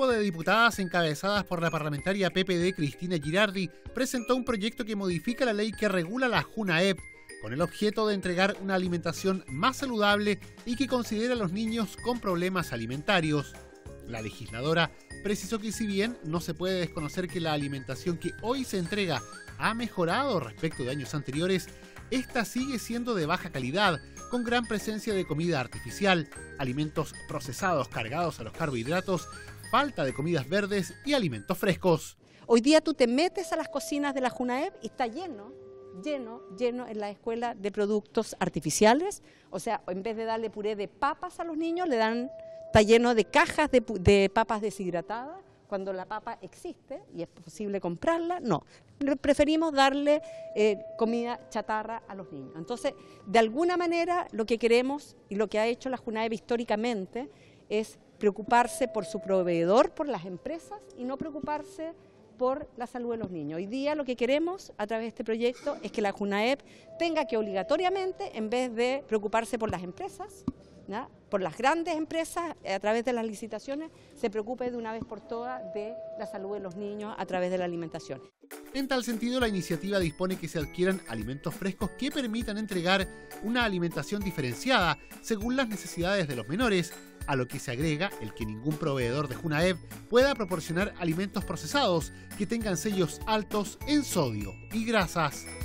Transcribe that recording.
grupo de diputadas encabezadas por la parlamentaria PPD Cristina Girardi presentó un proyecto que modifica la ley que regula la JUNAEP con el objeto de entregar una alimentación más saludable y que considere a los niños con problemas alimentarios. La legisladora precisó que si bien no se puede desconocer que la alimentación que hoy se entrega ha mejorado respecto de años anteriores, esta sigue siendo de baja calidad, con gran presencia de comida artificial, alimentos procesados cargados a los carbohidratos, falta de comidas verdes y alimentos frescos. Hoy día tú te metes a las cocinas de la JUNAEP y está lleno en la escuela de productos artificiales. O sea, en vez de darle puré de papas a los niños, está lleno de cajas de papas deshidratadas, cuando la papa existe y es posible comprarla. No, preferimos darle comida chatarra a los niños. Entonces, de alguna manera, lo que queremos y lo que ha hecho la JUNAEP históricamente es preocuparse por su proveedor, por las empresas, y no preocuparse por la salud de los niños. Hoy día lo que queremos a través de este proyecto es que la JUNAEP tenga que obligatoriamente, en vez de preocuparse por las empresas, ¿ya?, por las grandes empresas, a través de las licitaciones, se preocupe de una vez por todas de la salud de los niños a través de la alimentación. En tal sentido, la iniciativa dispone que se adquieran alimentos frescos que permitan entregar una alimentación diferenciada según las necesidades de los menores, a lo que se agrega el que ningún proveedor de JUNAEP pueda proporcionar alimentos procesados que tengan sellos altos en sodio y grasas.